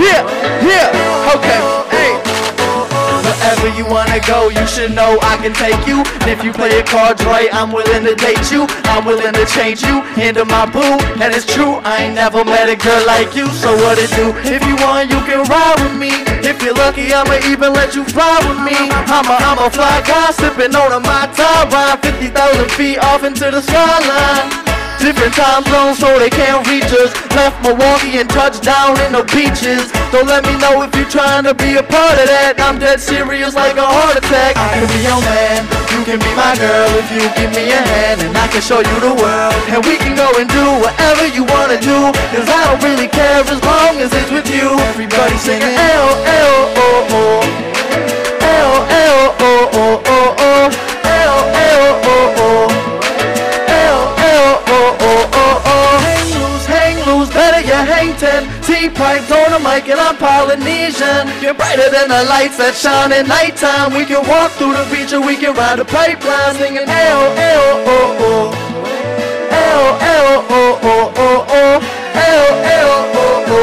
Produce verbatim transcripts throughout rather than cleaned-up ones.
Yeah, yeah, okay, hey. Wherever you wanna go, you should know I can take you. And if you play your cards right, I'm willing to date you. I'm willing to change you into my boo. And it's true, I ain't never met a girl like you. So what it do? If you want, you can ride with me. If you're lucky, I'ma even let you fly with me. I'm a, I'm a fly guy, sipping on a Mai Tai wine, fifty thousand feet off into the skyline. Different time zones so they can't reach us. Left Milwaukee and touched down in the beaches. Don't let me know if you're trying to be a part of that. I'm dead serious like a heart attack. I can be your man, you can be my girl if you give me a hand. And I can show you the world, and we can go and do whatever you wanna do. Cause I don't really care as long as it's with you. Everybody singing L, L, O, O. L, L, O, O, O, O. L, L, O, O. Hang ten, C-Piepz on the mic and I'm Polynesian. You're brighter than the lights that shine at nighttime. We can walk through the beach or we can ride the pipeline, singing L, L, O, O. L, L, O, O, O, O. L, L, O, O.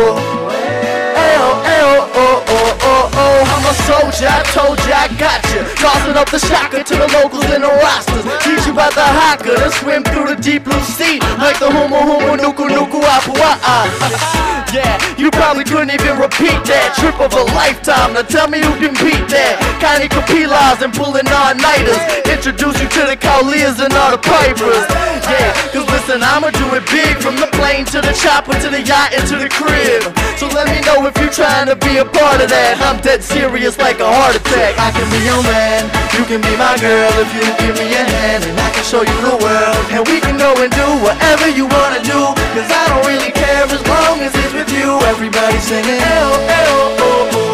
L, L, O, O, O, O. I'm a soldier, I told you I got you. Tossing up the shocker to the locals and the rosters. Teach you about the haka, then swim through the deep blue sea like the humu humu nuku nuku apua'a. Yeah, you probably couldn't even repeat that. Trip of a lifetime, now tell me who can beat that. Connie Capilas and pulling all-nighters. Introduce you to the Kaulias and all the pipers. Yeah, cause listen, I'ma do it big. From the plane to the chopper to the yacht and to the crib. So let me know if you're trying to be a part of that. I'm dead serious like a heart attack. I can be your man, you can be my girl if you give me a hand. And I can show you the world, and we can go and do whatever you wanna do. Cause I don't really care as long as it's with you. Everybody singing L, L, O, O.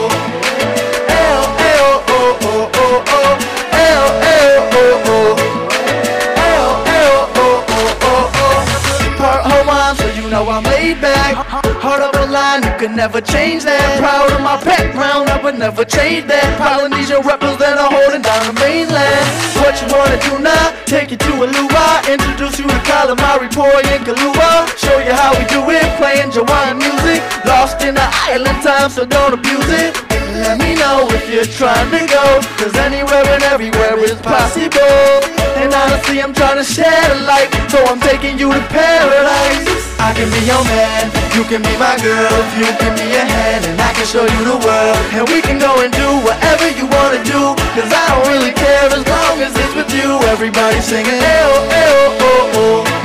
L, L, O, O, O, O. L, L, O, O. L, L, O, O, O, O. Part Hawaiian, so you know I'm laid back. Heart of a line, you can never change that. Proud of my background, I would never change that. Polynesian rebels that are holding down the mainland. What you wanna do now? Take you to Alua, introduce you to calamari, poi, and kalua. Show you how we do it, playing Hawaiian music. Lost in the island time, so don't abuse it. Let me know if you're trying to go, cause anywhere and everywhere is possible. And honestly, I'm trying to share the light, so I'm taking you to paradise. I can be your man, you can be my girl if you give me a hand. And I can show you the world, and we can go and do whatever you wanna do. Cause I don't really care as long as it's with you. Everybody singing L, L, O, O.